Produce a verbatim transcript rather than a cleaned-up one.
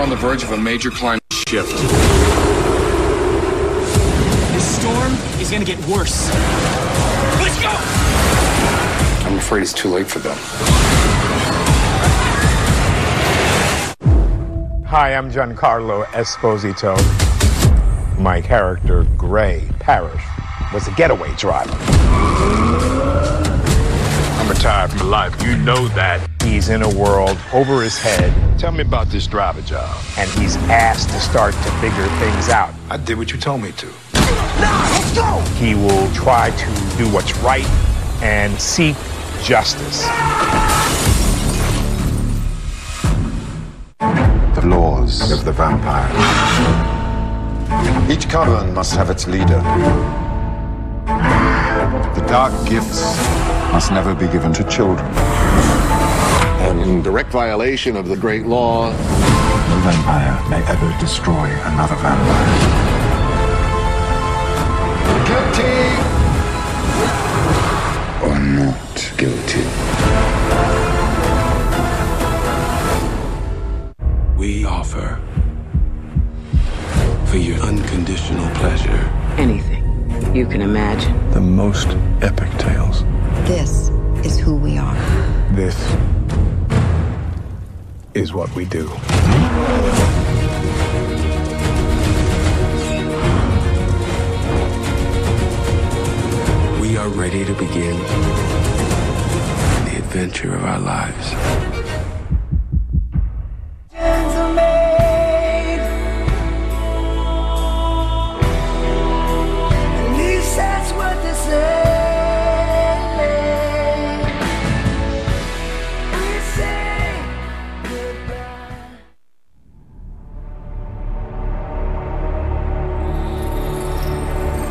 on the verge of a major climate shift. This storm is gonna get worse. Let's go! I'm afraid it's too late for them. Hi, I'm Giancarlo Esposito. My character, Gray Parrish, was a getaway driver. I'm retired from life. You know that. He's in a world over his head. Tell me about this driver job. And he's asked to start to figure things out. I did what you told me to. Now, let's go! He will try to do what's right and seek justice. The laws of the vampire. Each coven must have its leader. The dark gifts must never be given to children. And in direct violation of the great law, no vampire may ever destroy another vampire. Guilty or not guilty. We offer for your unconditional pleasure. Anything you can imagine. The most epic tales. This is who we are. This is what we do. We are ready to begin the adventure of our lives.